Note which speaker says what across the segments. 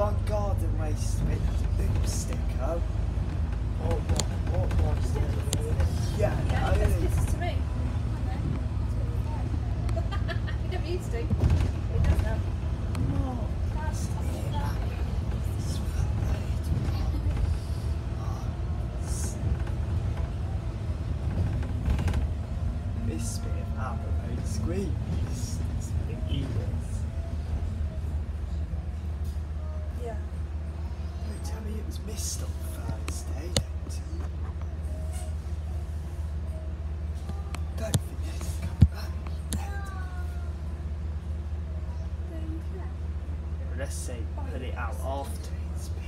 Speaker 1: one garden waste bin has a boom sticker. What was it? Yeah,
Speaker 2: Yeah, that's kisses to me. He never used to. He does now.
Speaker 1: This bit of apple squeeze. It's the eaters.
Speaker 2: Yeah.
Speaker 1: Don't tell me it was missed on Thursday, don't you? Don't think it's come back yet. Let's say put it out after it's been.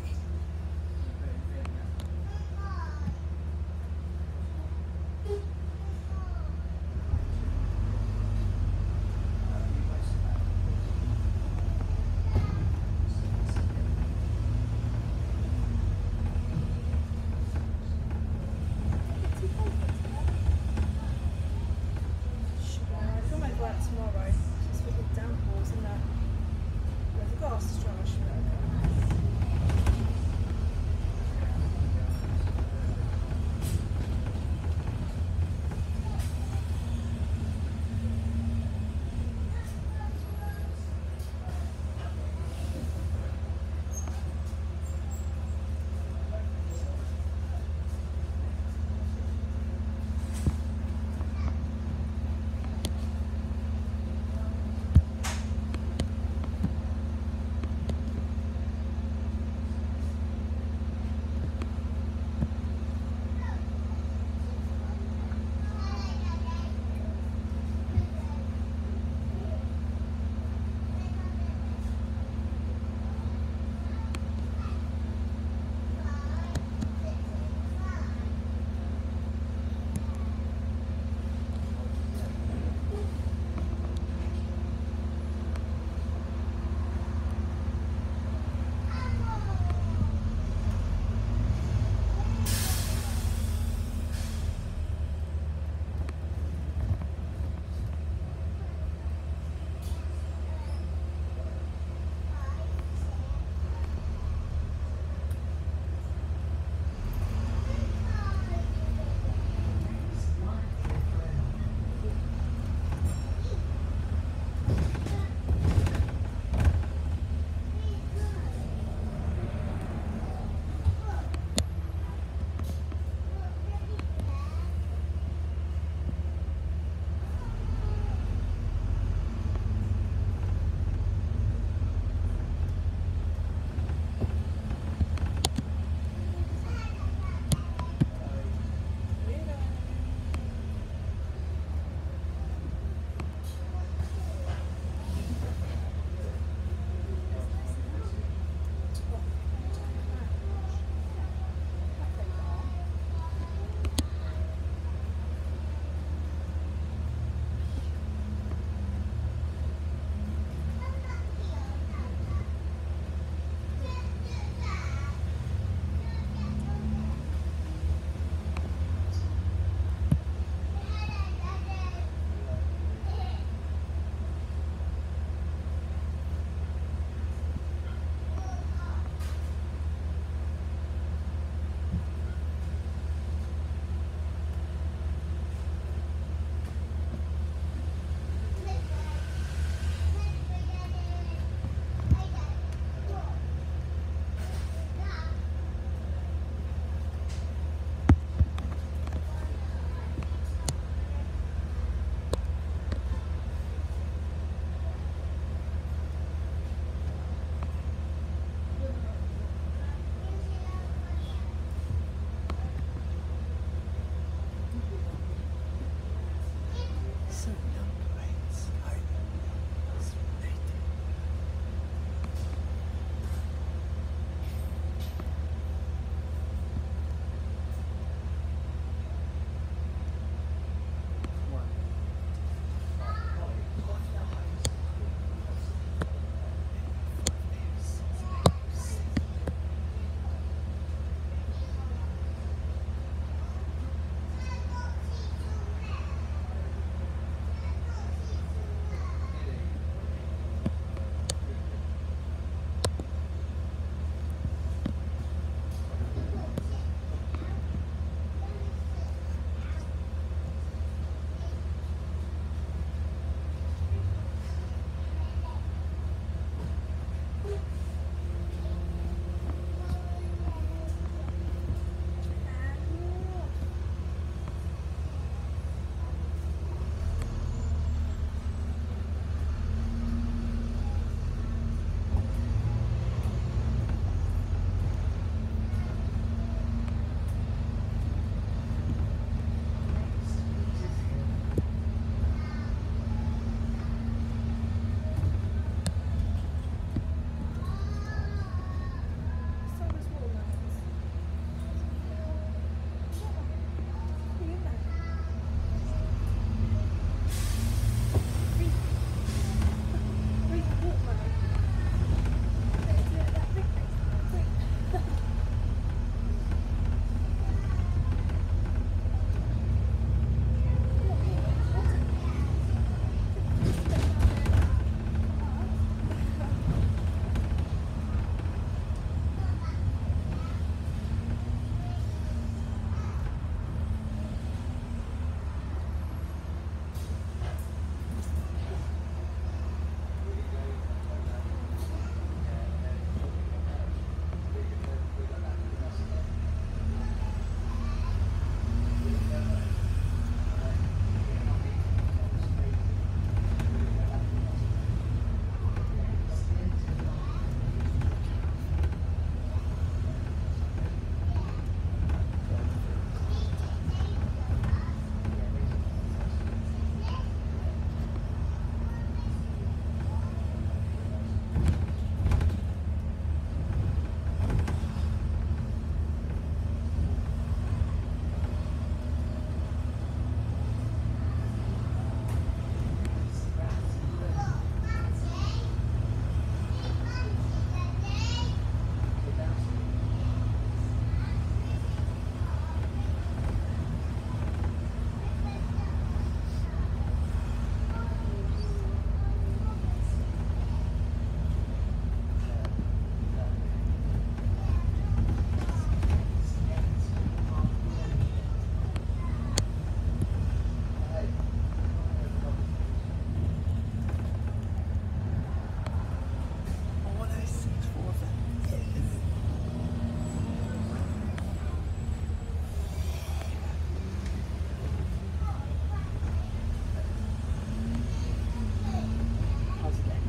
Speaker 2: Tomorrow, just with the downpours and that. There's a glass to try,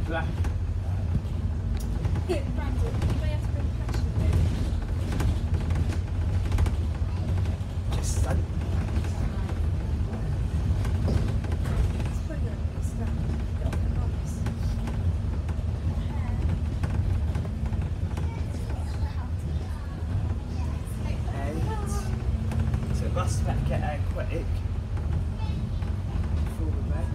Speaker 1: black.
Speaker 2: Brandon, you may have to bring passion with you.
Speaker 1: Just sun.
Speaker 2: It's brilliant, this stuff. Get off the mums.
Speaker 1: And so bus back get out quick. Before we go.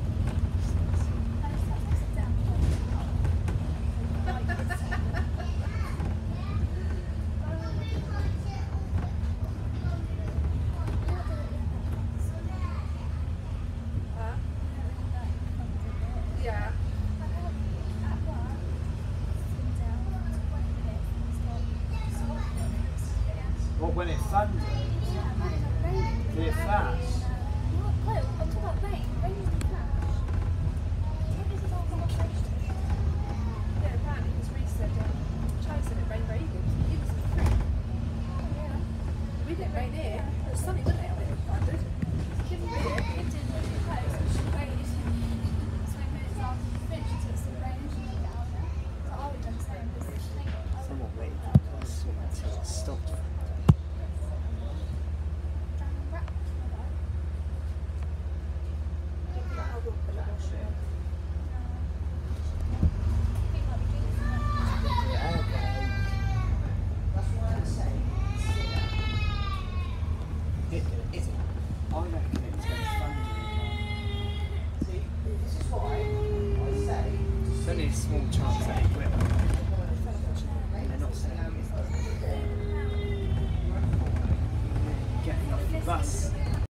Speaker 2: Yeah.
Speaker 1: What, when it thundered? Did it flash?
Speaker 2: Yeah, apparently because Reece said, Charlie said it rained very good. He was free. We didn't rain here. It was sunny, wasn't it? When it thundered. Couldn't read it.
Speaker 1: Someone waited for us until it stopped.
Speaker 2: I will put the wash in.
Speaker 1: I reckon it's going to thunder again. See, this is why I say. There's only a small chance that it will.